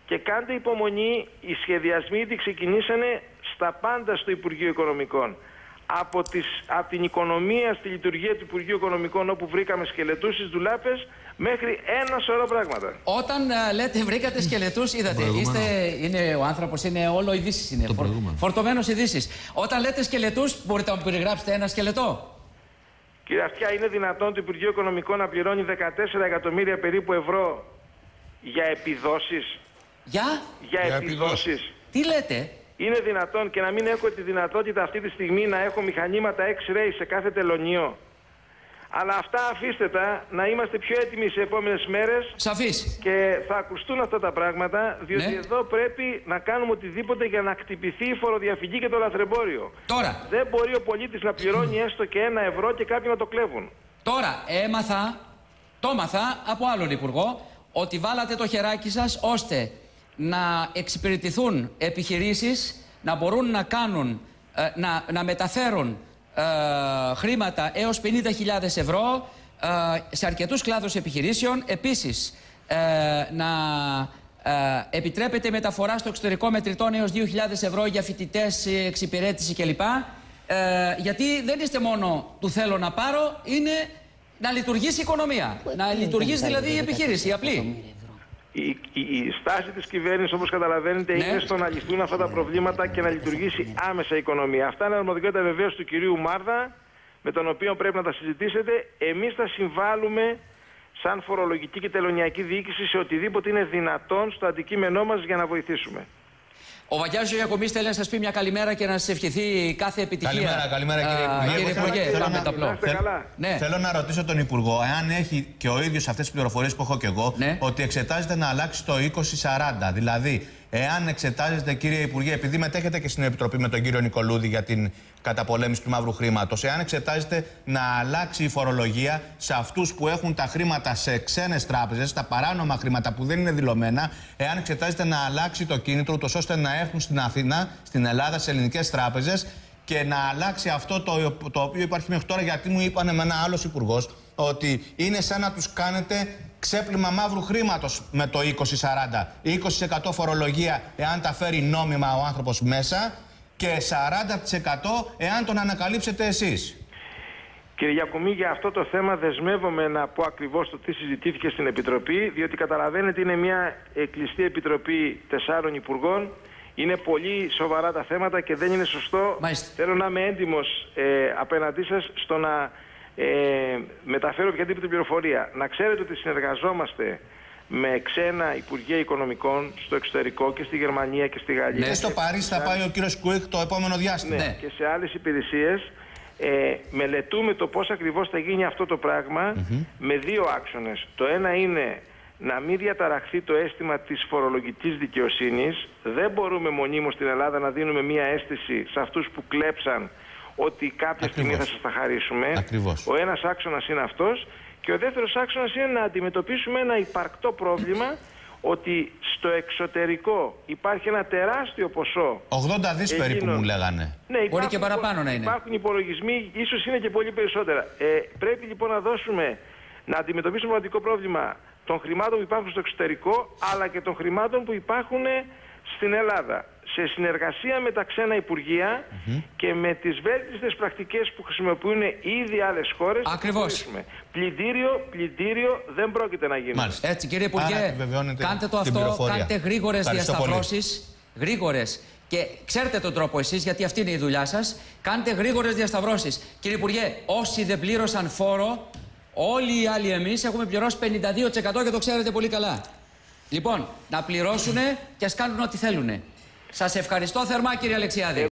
και κάντε υπομονή, οι σχεδιασμοί ήδη ξεκινήσανε στα πάντα στο Υπουργείο Οικονομικών. Από την οικονομία στη λειτουργία του Υπουργείου Οικονομικών, όπου βρήκαμε σκελετούς στις ντουλάπες, μέχρι ένα σωρό πράγματα. Όταν λέτε βρήκατε σκελετούς, είδατε, είναι ο άνθρωπος, είναι όλο ειδήσεις, είναι φορτωμένος ειδήσεις. Όταν λέτε σκελετούς, μπορείτε να μου περιγράψετε ένα σκελετό? Κύριε Αυτιά, είναι δυνατόν το Υπουργείο Οικονομικών να πληρώνει 14 εκατομμύρια περίπου ευρώ για επιδόσεις? Για επιδόσεις. Τι λέτε? Είναι δυνατόν και να μην έχω τη δυνατότητα αυτή τη στιγμή να έχω μηχανήματα X-ray σε κάθε τελωνείο? Αλλά αυτά αφήστε τα, να είμαστε πιο έτοιμοι σε επόμενες μέρες. Σαφής. Και θα ακουστούν αυτά τα πράγματα, διότι εδώ πρέπει να κάνουμε οτιδήποτε για να χτυπηθεί η φοροδιαφυγή και το λαθρεμπόριο. Τώρα. Δεν μπορεί ο πολίτης να πληρώνει έστω και 1 ευρώ και κάποιοι να το κλέβουν. Τώρα το έμαθα από άλλον υπουργό, ότι βάλατε το χεράκι σας ώστε να εξυπηρετηθούν επιχειρήσεις, να μπορούν να κάνουν, να μεταφέρουν χρήματα έως 50.000 ευρώ σε αρκετούς κλάδους επιχειρήσεων. Επίσης, να επιτρέπεται μεταφορά στο εξωτερικό μετρητών έως 2.000 ευρώ για φοιτητές, εξυπηρέτηση κλπ. Γιατί δεν είστε μόνο του θέλω να πάρω, είναι να λειτουργήσει η οικονομία. Να λειτουργήσει δηλαδή η επιχείρηση, η απλή. Η στάση της κυβέρνησης, όπως καταλαβαίνετε, είναι στο να λυθούν αυτά τα προβλήματα και να λειτουργήσει άμεσα η οικονομία. Αυτά είναι αρμοδιότητα βεβαίως του κυρίου Μάρδα, με τον οποίο πρέπει να τα συζητήσετε. Εμείς θα συμβάλλουμε σαν φορολογική και τελωνιακή διοίκηση σε οτιδήποτε είναι δυνατόν στο αντικείμενό μας για να βοηθήσουμε. Ο Βαγγέλης Ιακωμής θέλει να σας πει μια καλημέρα και να σας ευχηθεί κάθε επιτυχία. Καλημέρα κύριε Υπουργέ. Θέλω να ρωτήσω τον Υπουργό, εάν έχει και ο ίδιος αυτές τις πληροφορίες που έχω και εγώ, ότι εξετάζεται να αλλάξει το 2040. Δηλαδή, εάν εξετάζεται, κύριε Υπουργέ, επειδή μετέχετε και στην Επιτροπή με τον κύριο Νικολούδη για την καταπολέμηση του μαύρου χρήματος, εάν εξετάζεται να αλλάξει η φορολογία σε αυτούς που έχουν τα χρήματα σε ξένες τράπεζες, τα παράνομα χρήματα που δεν είναι δηλωμένα, εάν εξετάζεται να αλλάξει το κίνητρο, ούτως ώστε να έρθουν στην Αθήνα, στην Ελλάδα, σε ελληνικές τράπεζες και να αλλάξει αυτό το οποίο υπάρχει μέχρι τώρα, γιατί μου είπανε με ένα άλλος υπουργός ότι είναι σαν να τους κάνετε ξέπλυμα μαύρου χρήματος με το 2040. 20% φορολογία εάν τα φέρει νόμιμα ο άνθρωπος μέσα και 40% εάν τον ανακαλύψετε εσείς. Κύριε Γιακομή, για αυτό το θέμα δεσμεύομαι να πω ακριβώς το τι συζητήθηκε στην Επιτροπή, διότι καταλαβαίνετε είναι μια κλειστή επιτροπή 4 υπουργών. Είναι πολύ σοβαρά τα θέματα και δεν είναι σωστό. Θέλω να είμαι έντιμος απέναντί σας στο να μεταφέρω οποιαδήποτε πληροφορία. Να ξέρετε ότι συνεργαζόμαστε με ξένα Υπουργεία Οικονομικών στο εξωτερικό και στη Γερμανία και στη Γαλλία. Και στο Παρίσι θα πάει ο κύριος Κουίκ το επόμενο διάστημα. Και σε άλλες υπηρεσίες. Μελετούμε το πώς ακριβώς θα γίνει αυτό το πράγμα με 2 άξονες. Το ένα είναι να μην διαταραχθεί το αίσθημα της φορολογικής δικαιοσύνης. Δεν μπορούμε μονίμως στην Ελλάδα να δίνουμε μία αίσθηση σε αυτούς που κλέψαν ότι κάποια στιγμή θα σας τα χαρίσουμε. Ο ένας άξονας είναι αυτός. Και ο δεύτερος άξονας είναι να αντιμετωπίσουμε ένα υπαρκτό πρόβλημα, ότι στο εξωτερικό υπάρχει ένα τεράστιο ποσό. 80 δις περίπου μου λέγανε. Ναι, μπορεί και παραπάνω να είναι. Υπάρχουν υπολογισμοί, ίσως είναι και πολύ περισσότερα. Πρέπει λοιπόν να αντιμετωπίσουμε ένα πραγματικό πρόβλημα των χρημάτων που υπάρχουν στο εξωτερικό, αλλά και των χρημάτων που υπάρχουν στην Ελλάδα. Σε συνεργασία με τα ξένα υπουργεία και με τις βέλτιστες πρακτικές που χρησιμοποιούν ήδη άλλες χώρες. Ακριβώς. Πλυντήριο δεν πρόκειται να γίνει. Έτσι, κύριε Υπουργέ, κάντε το αυτό, κάντε γρήγορες διασταυρώσεις. Γρήγορες. Και ξέρετε τον τρόπο εσείς, γιατί αυτή είναι η δουλειά σας. Κάντε γρήγορες διασταυρώσεις. Κύριε Υπουργέ, όσοι δεν πλήρωσαν φόρο, όλοι οι άλλοι εμείς έχουμε πληρώσει 52% και το ξέρετε πολύ καλά. Λοιπόν, να πληρώσουνε και ας κάνουν ό,τι θέλουνε. Σας ευχαριστώ θερμά, κύριε Αλεξιάδη.